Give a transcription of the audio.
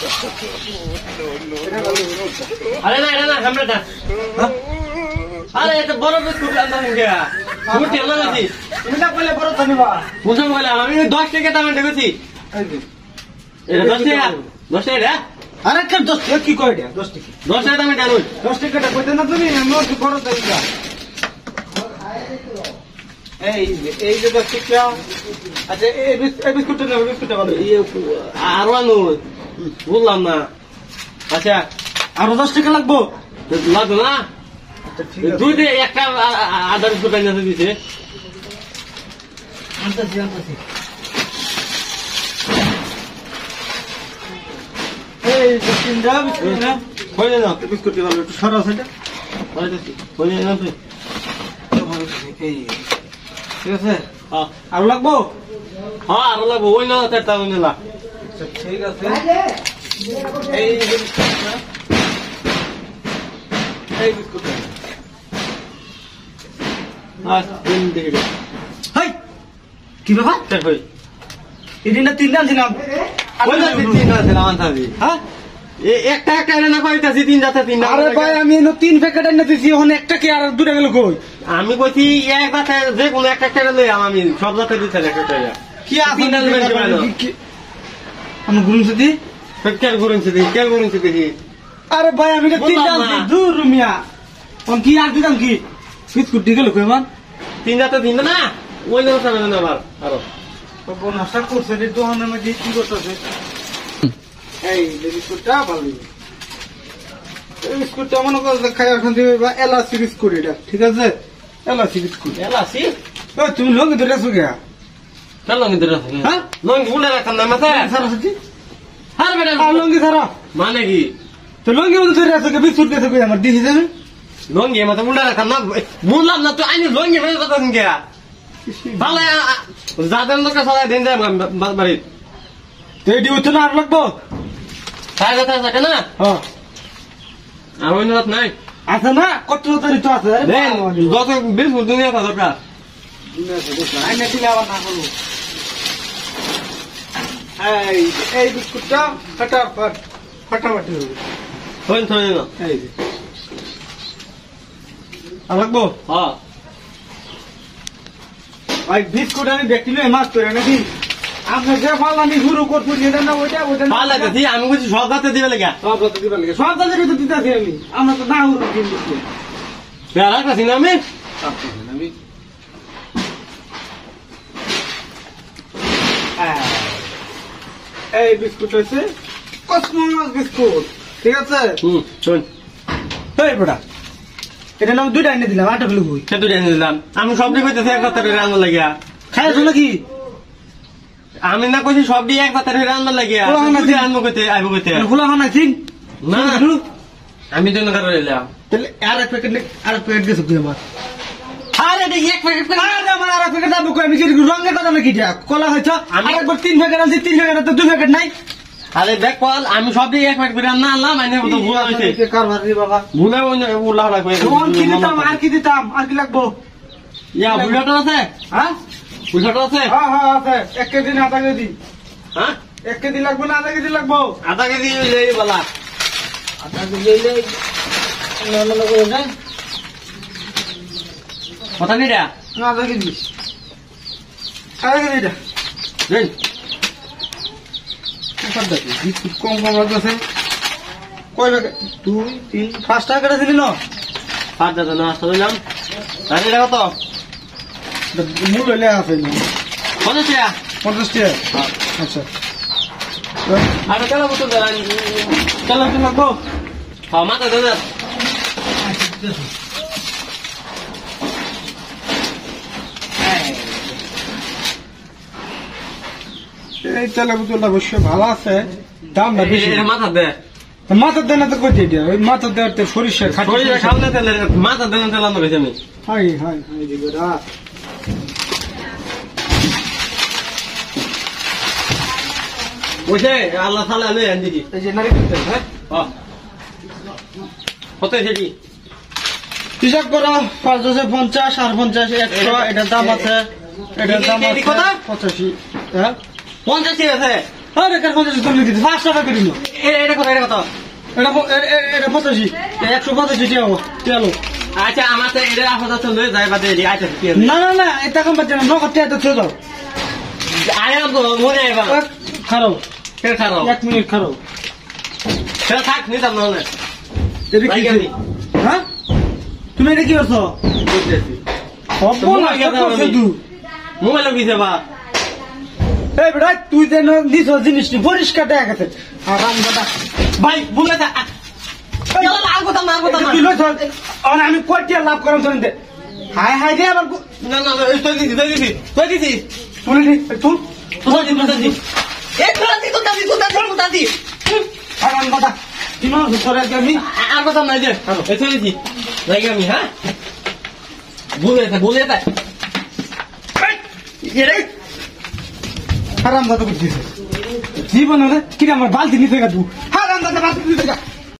আরে না এটা না সামনেটা আরে এটা বড় বিস্কুট আনতাম গিয়া গুটি আনা গেছি তুমি না কইলে বড় তো নিবা বুঝাম বলে আমি 10 টাকা দামে দেখেছি এটা 10 টাকা 10 টাকা আরে কে 10 টাকা কি কই এটা 10 টাকা 10 টাকা দামে কেন 10 টাকাটা কইতে না তুমি আমি ওর বড় দেইবা এই যে 10 টাকা আচ্ছা এই বিস্কুটটা না বিস্কুটটা ভালো আরো আনো বললাম না আচ্ছা আরো 10 টাকা লাগবো লাগবে না আচ্ছা ঠিক আছে দুই দিয়ে একটা আধা বিস্কুট আনতে দিছে আনতাছি এই যে তিনটা বিস্কুট না কইলে না বিস্কুট ভালো একটু সরাস এটা কইলে না তুই এই ঠিক আছে হ্যাঁ আরো লাগবো হ্যাঁ আরো লাগবে ওই না তেটা ওই না আচ্ছা ঠিক আছে এই যে বিস্কুটটা এই বিস্কুটটা আচ্ছা দিন দেখে হাই কি ব্যাপার তেল হই এদিনটা তিনটা আনছিলাম ওই না তিন না দিলাম আনতাছি হ্যাঁ একটা একটা এনে না কইতাছি তিন যাতে তিন আরে ভাই আমি এনে 3 প্যাকেট এনে দিছি ওখানে একটা কি আর দুটা গেল কই আমি কইছি এক যাতে যে কোনো একটা একটা লই আমি সব যাতে দিতে একটা একটা কি আছে তিনটা দিবেন কি আমি ঘুরুন যদি কেল করুন দেখি আরে ভাই আমি তো তিনটা আনছি দূর রুমিয়া কোন কি আর দিতাম কি বিস্কুট দিয়ে গেল কই মান তিন যাতে তিন না ওই না সামনে না আবার আরো তো বনাসা করছে রে দোকানের মধ্যে কি করতেছে এই বিস্কুটটা ভালো এই বিস্কুটটা মনে করছে খাই এখন দিবে বা এলাচি বিস্কুট এটা ঠিক আছে এলাচি বিস্কুট এলাসি ও তুমি লোক ধরে আছো কে কেন লঙ্গি ধরে হ্যাঁ লঙ্গি উলে রাখান না মাথা সরস্বতী হার বেটা আর লঙ্গি ধরো মানে কি তো লঙ্গি মধ্যে ধরে আছো কে বিস্কুট গেছে কই আমার দিছি যাবে লঙ্গি মাথা উলে রাখান না বললাম না তুই আইনি লঙ্গি হয়ে কথা কে ভালো যাদের লোকের সবাই দিন যায় বাড়ি তো এটি হচ্ছে না আর লাগবো তাই কথা থাকে না হ্যাঁ আর ওই রাত নাই আছে না কত তারি তো আছে দেন যত বিস্কুট দুনিয়া কথা দরকার আইনে দিলে আবার না করবো এই বিস্কুটটা ফাটাফাটি হবে হইন থই না এই যে আর লাগবো হ্যাঁ ভাই বিস্কুট আমি ব্যক্তি লই মাছ করে নাকি আপনি যে ফল আমি শুরু করছি এটা না ওইটা ভালো লাগে আমি বলছি সব রাতে দিবে লাগে সব রাতে দিবেন লাগে সব রাতে তো দিতেছি আমি আমরা তো না উড়ু কিনবো বেড়া কাছি না আমি আমি এই বিস্কুট হচ্ছে কসমস বিস্কুট ঠিক আছে শোন এই বড়া এটা নাম দুইটা এনে দিলাম 8 কিলো কই সে তো জানি দিলাম আমি সব দিয়ে কইতেছি এক রাতে রান্না লাগিয়া খাইছো নাকি আমি না কইছি সব দিয়ে এক রাতে রান্না লাগিয়া তুই রান্না কইতে আইবো কইতে খোলা হয় না ঠিক না আমি তো না করে এলাম তাহলে আর এক প্যাকেট গেছে তুই আমার আরে এটা এক প্যাকেট আরে আমার আর এক প্যাকেট দাম কই আমি কি রঙের কথা নাকি এটা কলা হইছো আরেকবার 3 প্যাকেট আনছি 3 প্যাকেট তো 2 প্যাকেট নাই আরে দেখ কল আমি সব দিয়ে এক প্যাকেট রান্না আনলাম আইনে তো ভুল হইছে কারবার রে বাবা ভুলে উল্লাহ লাগবে কোন কি দিতাম আর কি লাগবো ইয়া বুঝাটা আছে হ্যাঁ বুঝাটা আছে হ্যাঁ আছে 1 কেজি না আধা কেজি হ্যাঁ 1 কেজি লাগবে না আধা কেজি লাগবো আধা কেজি এই বলা আধা কেজি এই না লাগবে না কথা নিটা না আধা কেজি এটা দেন কম লাগতেছে কয় প্যাকেট 2 3 5 টাকা দিলি না 5 টাকা না আসলে নাম তাহলে এটা কত মূল হইলে আছে 50 টাকা 50 টাকা আচ্ছা আরে কেন বলতো চলো কি লাগবো হ্যাঁ মাথা দাদা এই তেলের বোতলটা অবশ্য ভালো আছে দামটা বেশি মাথা দে মাথার দেনা তো কই দিয়ে ওই মাথার দেওয়ার তো সরিষা শরীরে সামনে তেলে মাথা দেন তেল আনতে গেছি আমি হাই হাই হাই দিগরা ওইসে আল্লাহ সালা আলে আনদিকি এই যে নারকেল তেল হ্যাঁ কত সেটি হিসাব করো 550 আর 50 100 এটার দাম আছে এটার দাম আছে 85 হ্যাঁ 50 টাকা আছে আরে কার 50 তুমি দিতে 5 টাকা করে নিও এটা কত এটা 85 185 টাকা চলো আচ্ছা আমার তো এটা আপাতত লয়ে যাই বাদে এদিকে আচ্ছা কি না না না এটা কম বাজে না নগদ টাকা তো দাও আয়াম তো মনে আইবা খারাপ কে খারাপ 1 মিনিট খারাপ সেটা থাক নিতাম না হলে এটা কি হ্যাঁ তুমি এটা কি করছো বুঝতেছি মোবাইল কিছে বা এই বেটা তুই যে নিছ জিনিসটি পরিষ্কার দেখা গেছে আরাম দাদা ভাই বুলে দা আর কথা না তুই লইছ আমি কোটিয়া লাভ করাম শুনতে হাই হাই রে আবার না না তুই দিছি তুই তুই এক দাদি আরাম দাদা কিমান সরে আমি আর কথা নাই যে তুই দিছি যাই আমি হ্যাঁ বুলে দা হারাম দাদা বুঝছিস জীবন কি আমার বালতি নিতে গা তুই হারাম দাদা বালতি নিতে গা